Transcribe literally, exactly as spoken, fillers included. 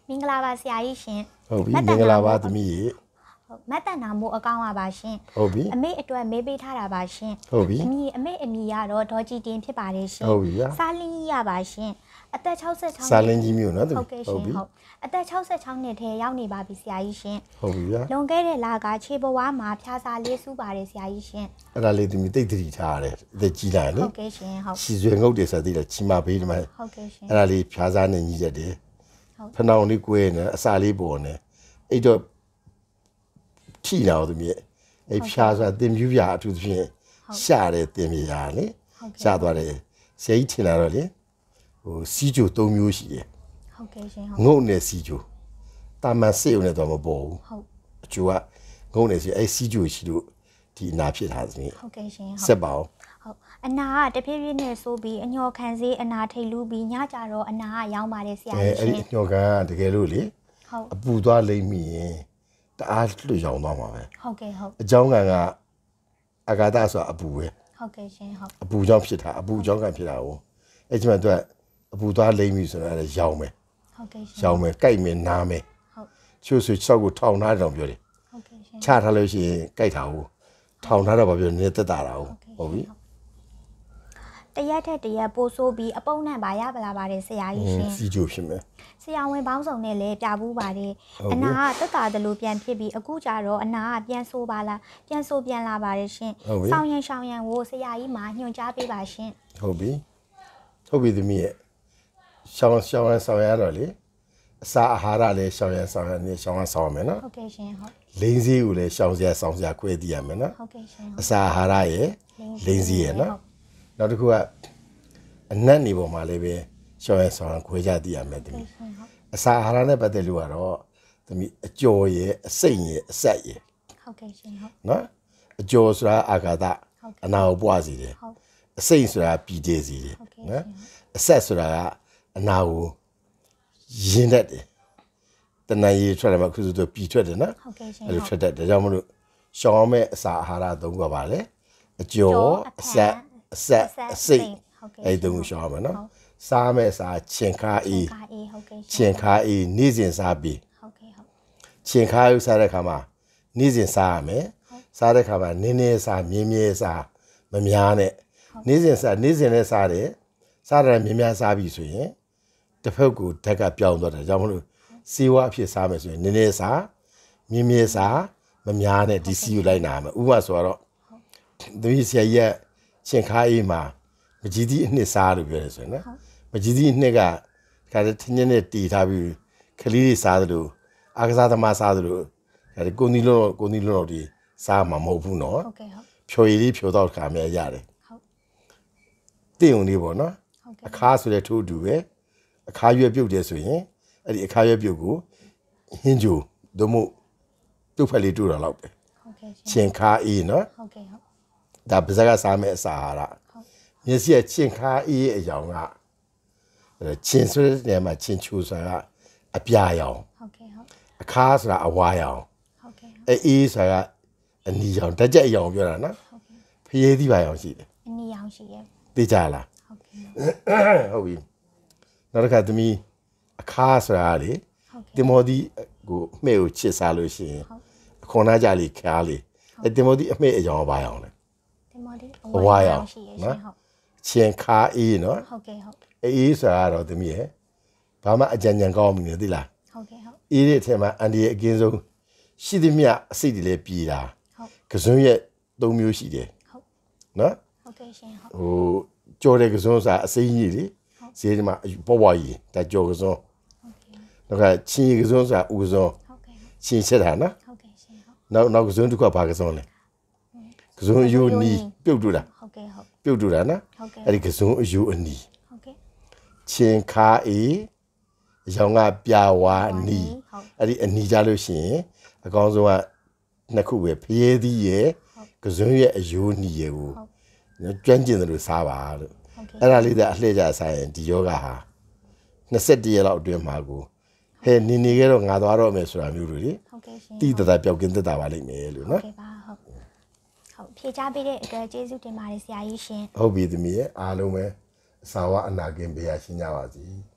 မင်္ဂလာပါဆရာကြီးရှင်ဟုတ်ပြီမင်္ဂလာပါသမီးရေမတ်တန်နာမို့အကောင့်ပါပါရှင်ဟုတ်ပြီအမေအတွက်မေးပေးထားတာပါရှင်ဟုတ်ပြီအမေအမေအမီကတော့ဒေါ်ကြည်တင်ဖြစ်ပါတယ်ရှင်ဟုတ်ပြီဗျာစားလင်းကြီးရပါရှင်အသက်၆၆စားလင်းကြီးမျိုးနော်သမီးဟုတ်ကဲ့ရှင်ဟုတ်အသက်၆၆နှစ်ထဲရောက်နေပါပြီဆရာကြီးရှင်ဟုတ်ပြီဗျာလွန်ခဲ့တဲ့လကခြေဘဝမှာဖျားစာလေးစူးပါတယ်ဆရာကြီးရှင်အဲ့ဒါလေးသမီးတိတ်တတိထားရတယ်အသက်ကြီးလာလေဟုတ်ကဲ့ရှင်ဟုတ်ရှည်ရွယ်ငုတ်တယ်ဆိုသေးတယ်ချီမပေးတယ်မဟုတ်ကဲ့ရှင်အဲ့ဒါလေးဖြားစားနေညီချက်တယ်ဟုတ်ဖဏောင်လေးကွဲနေအစာလေးပေါ်နေအဲ့တော့ထိလာတော့သမီးအဲ့ဖြားစားတင်ပြူပြအထူးသဖြင့်ရှာတယ်တင်ပြရာလေရှာသွားတယ်ဆရာကြီးထင်လာတော့လေဟိုစီးကြို၃မျိုးရှိတယ်ဟုတ်ကဲ့ရှင်ငုတ်နဲ့စီးကြိုတာမန်စေုံနဲ့တော့မပေါ်ဘူးဟုတ်အကျိုးကငုံနေစီအဲ့စီးကြိုရှိလို့ဒီအနာဖြစ်တာသမီးဟုတ်ကဲ့ရှင်ဆက်ပါအောင်ဟုတ်အနာကတဖြည်းဖြည်းနဲ့ဆိုးပြီးအညော်ခံစေးအနာထိတ်လူပြီးညကြတော့အနာကရောင်းပါတယ်ဆရာအဲကြီးအဲ့ရှင်ဒီညောကန်ကတကယ်လို့လေဟုတ်အပူသွားလိမ့်မိရင်တအားလွတ်ရောင်သွားမှာပဲဟုတ်ကဲ့ဟုတ်အကြောင်းကန်ကအဂါဒဆိုတာအပူပဲဟုတ်ကဲ့ရှင်ဟုတ်အပူကြောင့်ဖြစ်တာအပူကြောင့်ကန်ဖြစ်တာကိုအဲ့ဒီမှာသူကအပူသွားလိမ့်မိဆိုတော့အဲ့ဒါရောင်မယ်ဟုတ်ကဲ့ရှင်ရောင်မယ်ကြိုက်မယ်နားမယ်ဟုတ်ချို့ဆိုချောက်ကိုထောင်ထားတယ်တော့ပြောတယ်ဟုတ်ကဲ့ရှင်ချထားလို့ရှိရင်ကြိုက်တာကိုထောင်ထားတော့ဘာပြောနေတက်တာတာကိုဟုတ်ပြီတရက်ထက်တရက်ပိုးဆိုးပြီးအပုံနဲ့ပါရပါလာပါတယ်ဆရာကြီးရှင်စီးကြိုဖြစ်မယ်ဆရာဝန်ပေါင်းစုံနဲ့လည်းပြဘူးပါတယ်အနာကတက်တာတလို့ပြန်ဖြစ်ပြီးအခုကျတော့အနာကပြန်ဆိုးပါလားပြန်ဆိုးပြန်လာပါတယ်ရှင်ဆောင်းရန်ရှောင်းရန်ကိုဆရာကြီးမှာညွှန်ကြားပေးပါရှင်ဟုတ်ပြီဟုတ်ပြီသမီးရဲ့ရှောင်းရှောင်းရဆောင်ရတော့လေအစာအာဟာရလည်းရှောင်းရဆောင်ရနေရှောင်းရဆောင်ရမယ်နော်ဟုတ်ကဲ့ရှင်ဟုတ်လိန်စည်းကိုလည်းရှောင်းစရာဆောင်စရာခွဲတည်ရမယ်နော်ဟုတ်ကဲ့ရှင်အစာအာဟာရရဲ့လိန်စည်းရဲ့နော်နောက်တစ်ခုကအနက်နေပေါ်မှာလည်းပဲရှောင်းရဆောင်ရခွဲကြတည်ရမယ်သမီးအစာအာဟာရနဲ့ပတ်သက်လို့ကတော့သမီးအကျော်ရဲ့အစိမ့်ရဲ့အဆက်ရဲ့ဟုတ်ကဲ့ရှင်ဟုတ်နော်အကျော်ဆိုတာအာဃာတအနာကိုပွားစီတယ်ဟုတ်အစိမ့်ဆိုတာပြည်ကျေစီတယ်ဟုတ်ကဲ့နော်အဆက်ဆိုတာကအနာကိုရင်းတတ်တယ်တဏှာရည်ထွက်တယ်မှာခုဆိုတော့ပြည်ထွက်တယ်နော်ဟုတ်ကဲ့ရှင်အဲ့လိုထွက်တတ်တယ်ဒါကြောင့်မလို့ရှောင်းမဲ့အစာအာဟာရသုံးခုပါလေအကျော်အဆက်အဆက်အစိမ့်အဲ့ဒီသုံးခုရှောင်းမယ်နော်စားမဲ့အစာချင်ခါအေးကာအေးဟုတ်ကဲ့ချင်ခါအေးနေ့စဉ်စားပြီးဟုတ်ကဲ့ဟုတ်ချင်ခါအေးစားတဲ့ခါမှာနေ့စဉ်စားရမယ်စားတဲ့ခါမှာနင်းနေစားမြင်းမြဲစားမများနဲ့နေ့စဉ်စားနေ့စဉ်နဲ့စားတယ်စားတယ်မြင်းများစားပြီဆိုရင်တစ်ဖက်ကိုဓာတ်ကပြောင်းသွားတယ်ကြောင့်မလို့စီဝါအဖြစ်စားမယ်ဆိုရင်နင်းနေစားမြင်းမြဲစားမများနဲ့ဒီစီကိုလိုက်နာမယ်ဥပမာဆိုတော့သူကြီးဆရာကြီးကချင်ခါအေးမှာမကြီးသည့်အနှစ်စားလို့ပြောတယ်ဆိုရင်နော်မကြီးသည့်အနှစ်ကခါတဲ့ထင်းချင်းနဲ့တီထားပြီးခလေးတွေစားသလိုအာကစားသမားစားသလိုဒါကိုနီလုံးကိုနီလုံးတော့ဒီစားမှာမဟုတ်ဘူးနော်ဟုတ်ကဲ့ဟုတ်ဖြိုရည်လေးဖြိုတော့ခါမြဲရတယ်ဟုတ်တင့်ုံလေးပေါ့နော်ဟုတ်ကဲ့အခါဆိုတဲ့ထိုးတူပဲအခါရွက်ပြုတ်တယ်ဆိုရင်အဲ့ဒီအခါရွက်ပြုတ်ကိုဟင်းကြိုသို့မဟုတ်တုတ်ဖက်လေးတူတာလောက်ပဲဟုတ်ကဲ့ရှင်ချင်ခါအေးနော်ဟုတ်ကဲ့ဟုတ်ဒါပါဇက်ကစားမဲ့အစာဟာရဟုတ်မျက်စိကချင်ခါအေးရဲ့အယောင်ကအဲ့ချင်ဆိုတဲ့နေရာမှာချင်ချူဆိုတာကအပြာရောင်ဟုတ်ကဲ့ဟုတ်အခါဆိုတာအဝါရောင်ဟုတ်ကဲ့ဟုတ်အဲအေးဆိုတာကအနီရောင်ဓာတ်ကြက်အယောင်ပြောတာနော်ဟုတ်ကဲ့ဖျေးသီးပါရောင်ရှိတယ်အနီရောင်ရှိရဲ့သိကြလားဟုတ်ကဲ့ဟုတ်ပြီနောက်တစ်ခါသမီးအခါဆိုတာလေဟုတ်ကဲ့တင်မောဒီကိုအမှဲ့ကိုချစ်စားလို့ရှိရင်အခွန်နာကြလေးခါလေးအဲတင်မောဒီအမှဲ့အယောင်ပါရောင်လေဒီမော်ဒီအဝါရောင်ရှိရဲ့နော်ရှင်ဟုတ်ချင်ခါအေးနော်ဟုတ်ကဲ့ဟုတ်အေးဆိုတာကတော့သမီးရဲ့ဘာမှအကြံဉာဏ်ကောင်းမှုနေသိလားဟုတ်ကဲ့ဟုတ်အေးတဲ့အထက်မှာအန်ဒီရဲ့အကင်းဆုံးရှိသမျှအစိတ်တွေလည်းပြည်တာဟုတ်ကစွန်းရဲ့သုံးမျိုးရှိတယ်ဟုတ်နော်ဟုတ်ကဲ့ရှင်ဟုတ်ဟိုကြော်တဲ့ကစွန်းစာအစိမ်းကြီးလေဈေးဒီမှာပေါ်ပေါ်ကြီးဒါကြော်ကစွန်းဟုတ်ကဲ့နောက်ကချင်းကစွန်းစာဦးစွန်းဟုတ်ကဲ့ဟုတ်ချင်းချက်တာနော်ဟုတ်ကဲ့ရှင်ဟုတ်နောက်နောက်ကစွန်းတစ်ခုကဘာကစွန်းလဲကစွန်းအယူနီပြုတ်တူတာဟုတ်ကဲ့ဟုတ်ပြုတ်တူတာနော်ဟုတ်ကဲ့အဲ့ဒီကစွန်းအယူအနီဟုတ်ကဲ့ချင်းခါအေးအရောင်ကပြဝါနီဟုတ်အဲ့ဒီအနီကြလို့ရှိရင်အကောင်းဆုံးကနှစ်ခုပဲဖျဲသီးရဲ့ကစွန်းရဲ့အယူနီရဲ့ကိုကျွမ်းကျင်တယ်လို့စားပါလို့ဟုတ်ကဲ့အဲ့ဒါလေးတဲ့အလှည့်ကြဆိုင်ရင်ဒီယောဂဟာနှစ်၁၁ရက်လောက်အတွင်းမှာကိုဟဲ့နေနေကြတော့ငါသွားတော့မယ်ဆိုတာမျိုးတွေလေဟုတ်ကဲ့ရှင်တိတတပျောက်ကင်းသက်တာပါလိမ့်မယ်လို့ဟုတ်နော်ကဲ့ပါဟုတ်ဟုတ်ဖြေချပေးတဲ့အတွက်ကျေးဇူးတင်ပါတယ်ဆရာကြီးရှင်ဟုတ်ပြီသမီးရဲ့အားလုံးပဲအစာဝအနာကင်းပေးရရှင်းကြပါစေ